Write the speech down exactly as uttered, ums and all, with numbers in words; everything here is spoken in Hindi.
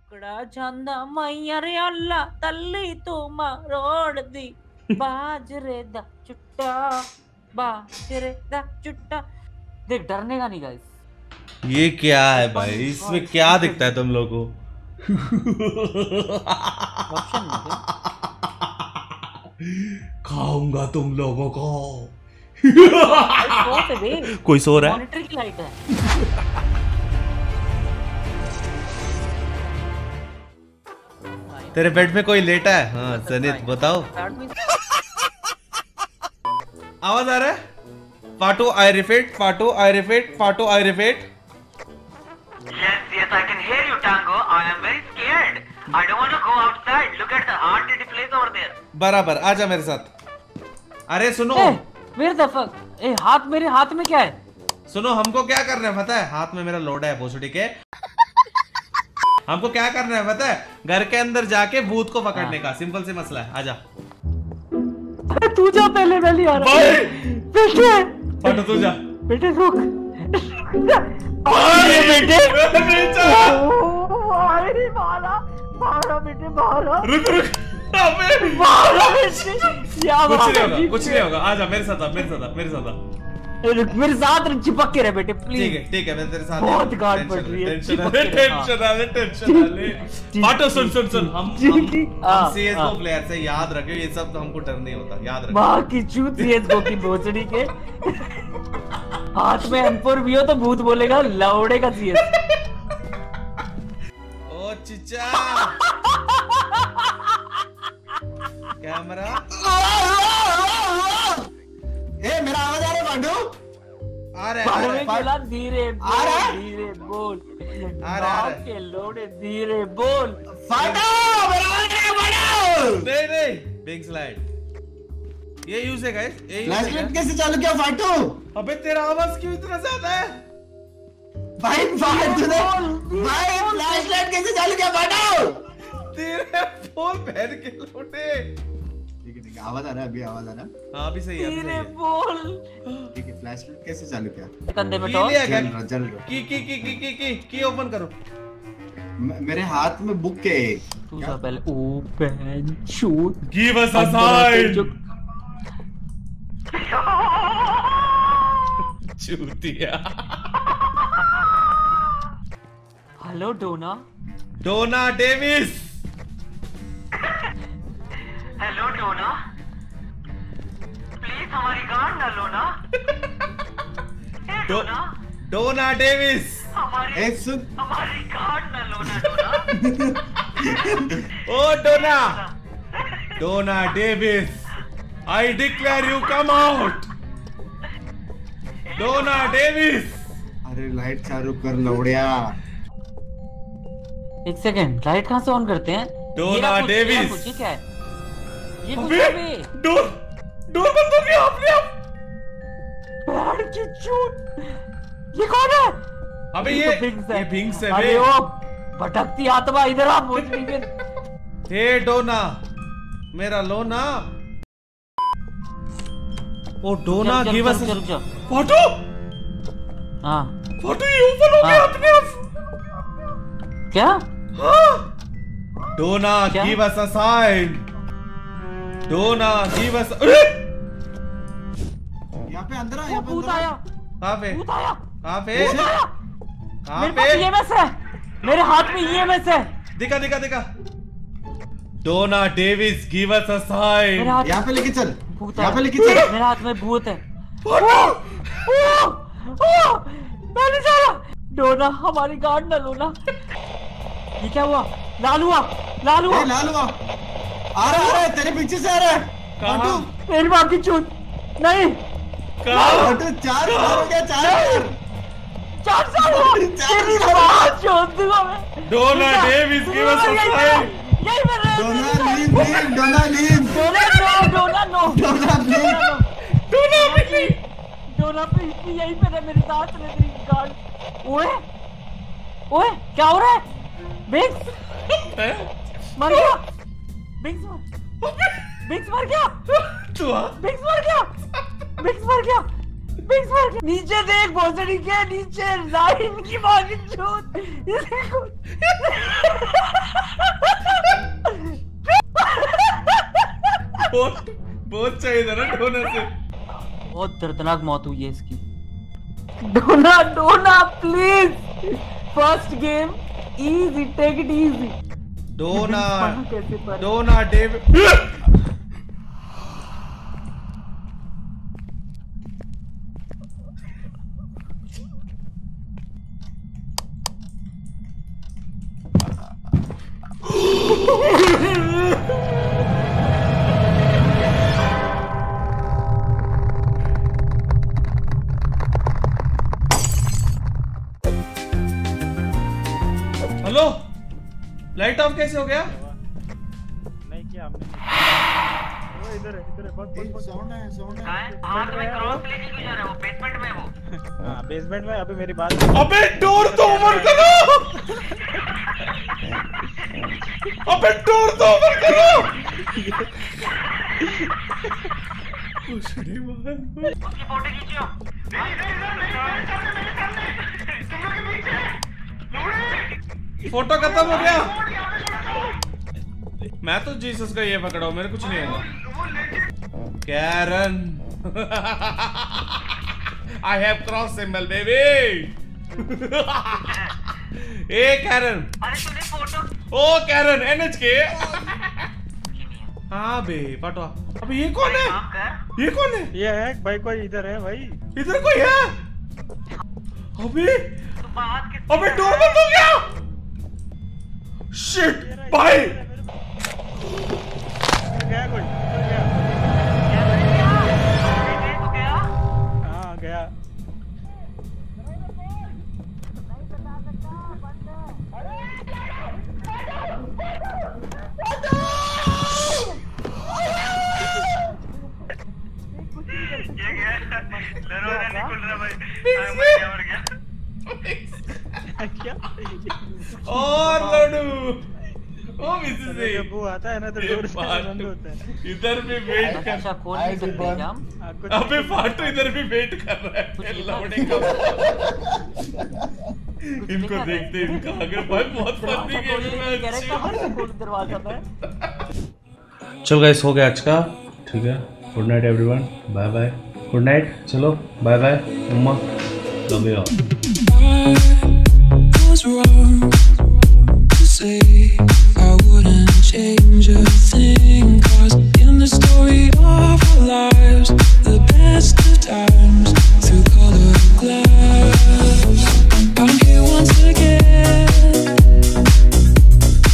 అక్కడ చందమయ్యరే అల్లా తల్లి తుమ రోడ్ది बाजरे दा चुट्टा बाजरे दा चुट्टा। देख डरने का नहीं गाइस। ये क्या है भाई, इसमें क्या दिखता है तुम लोगों को? खाऊंगा तुम लोगों को। कोई सो रहा है? मॉनिटर की लाइट है। तेरे बेड में कोई लेटा है? हाँ सनित बताओ। आवाज आ रहा है? फाटो आई रिपीट, फाटो आई रिपीट, फाटो I repeat. Yes, yes, I can hear you, Tango. I am very scared. I don't want to go outside. Look at the haunted place over there. बराबर, आजा मेरे साथ। अरे सुनो, Where the fuck? ए हाथ, मेरे हाथ में क्या है? सुनो, हमको क्या करना है पता है? हाथ में मेरा लोडा है भोसड़ी के। हमको क्या करना है पता है? घर के अंदर जाके भूत को पकड़ने का सिंपल सी मसला है। आजा। तू जा पहले, मैं नहीं आ रहा। बेटे, फाटो तू जा। बेटे रुक। अरे बेटे, अरे मारा, मारा बेटे मारा। रुक रुक। मारा बेटे। क्या कुछ नहीं होगा, कुछ नहीं होगा। आजा मेरे साथ, मेरे साथ, मेरे साथ। मेरे साथ चिपक के रहे बेटे प्लीज। ठीक है ठीक है, मैं तेरे साथ। बहुत गार्ड पड़ रही है। टेंशन आले, टेंशन आले, टेंशन आले। फाटो सुन सुन सुन, हम हम सीएसगो प्लेयर से याद रखियो, ये सब तो हमको डर नहीं होता, याद रखियो। मां की चूत सीएसगो की भोसड़ी के। हाथ में एम फोर भी हो तो भूत बोलेगा लौड़े का सीएस। ओ चिचा कैमरा। ए मेरा आवाज आ रहा है पांडू? आ रहा है, बोला धीरे बोल, धीरे बोल। आ रहा है के लोड़े धीरे बोल। फाटो मेरा आवाज आ रहा है पांडू? नहीं नहीं, बिग स्लाइड ये यूज है गाइस। ये फ्लैशलाइट कैसे चालू किया फाटू? अबे तेरा आवाज क्यों इतना ज्यादा है भाई? फाटू ने भाई फ्लैशलाइट कैसे चालू किया फाटू? तेरे फोन पहन के लोटे। ठीक है ठीक है, आवाज आ रहा है अभी, आवाज आ रहा है। हाँ अभी सही है, अभी सही धीरे है। बोल। ठीक है, फ्लैशलाइट कैसे चालू किया? कंधे में की टॉर्च लिया क्या? जल रहा जल रहा। की की की की की की की ओपन करो। म- मेरे हाथ में बुक है। तू सा पहले open shoot. Give us a sign. चूतिया। Hello Donna. Donna Davis. Hello Donna, please हमारी गांड न लो ना। डो, डोना डेविस। हमारी ए सुन, हमारी गांड न लो ना डोना। ओ Donna, Donna Davis, I declare you come out. Donna Davis. अरे लाइट चालू कर लौड़िया। एक सेकंड, लाइट कहाँ से ऑन करते हैं? Donna Davis. ये क्या है? ये कुछ अबे भी डोर डोर बंद हो गया अपने आप। पैर की चूत। ये कौन है? अबे ये ये भिंग्स है अरे बे। ओ भटकती आत्मा, इधर आ भोसड़ी के। हे डोना, मेरा लोना। ओ डोना गिव अस। रुक जा। फोटो हाँ फोटो ये ओपन हो गया अपने आप। क्या? हाँ। डोना क्या? Give us a sign. Donna give us. अरे यहाँ पे अंदर आ, वो यहाँ पे भूत अंदर आ। आया, कहाँ पे भूत आया, कहाँ पे भूत आया। कहाँ मेरे पे? पास ईएमएस है, मेरे हाथ में ईएमएस है। दिखा दिखा दिखा। डोना डेविस गिव अस अ मेरे साइन। हाथ यहाँ पे लेके चल, भूत यहाँ आया। पे लेके चल। मेरे हाथ में भूत है। फोटो मैं नहीं जा रहा। डोना हमारी गार्ड न लो ना। ये क्या हुआ? लाल हुआ, लाल हुआ। ए लाल हुआ, आ रहा आ रहा है, तेरे पीछे से आ रहा है। कहाँ? फाटू मेरी माँ की चूत। नहीं, कहाँ? फाटू चार बार हो गया, चार बार। चार साल हुआ। तेरी माँ चूत दूंगा मैं। Donna Davis give us a sign. यही मैं रह- Donna leave leave, Donna leave, Donna no, Donna no, Donna leave. Donna please. Donna please, यही पे रह, मेरे साथ रह तेरी गार्ड। ओए ओए क्या हो रहा है? बिग्स मर गया। बिग्स मर बिग्स मर गया। तू आ। बिग्स मर गया। बिग्स मर गया। बिग्स मर गया। नीचे देख भोसड़ी के नीचे, लाइन की माँ की चूत। चाहिए था ना डोना से। बहुत दर्दनाक मौत हुई है इसकी। Donna Donna please, first game easy, take it easy. Donna कैसे पर Donna Dave hello, light off कैसे हो गया? नहीं किया हमने। वो इधर है, इधर है, बहुत बहुत साउंड है, साउंड है। कहाँ है? हाथ में क्रॉस लेके क्यों जा रहा है वो? बेसमेंट में है वो। हाँ बेसमेंट में। अभी मेरी बात। अबे डोर तो ओपन करो, अबे डोर तो ओपन करो। उसकी फोटो खींचो। फोटो खत्म हो गया। मैं तो जीसस का ये पकड़ा हूं, मेरे कुछ नहीं होगा। Karen I have cross symbol baby. ए कैरन, अरे तूने फोटो। ओ कैरन एनएच के। हाँ बे पटवा। अब ये कौन है? काम कर। ये कौन है? ये है भाई, कोई इधर है भाई। इधर कोई है? अबे तू बात किस? अबे डोर बंद हो गया। शिट भाई, गया कोई, गया। तू गया? हाँ गया। ये गया। दरवाजा नहीं खुल रहा भाई। हाँ, मर गया, मर गया। क्या? और लड्डू ओ मिसेस अरे जब वो आता है ना तो डोर से बंद होता है। इधर भी वेट कर। अच्छा खोल नहीं सकते क्या हम? हाँ, कुछ अबे फाटू इधर भी वेट कर रहा है लौड़े का। इनको देखते इनका आगे भाई बहुत फनी गेम है। दरवाजा में चलो गाइस, हो गया आज का, ठीक है। Good night everyone, bye bye, good night. चलो बाय बाय, उम्मा, love you all. Was wrong to say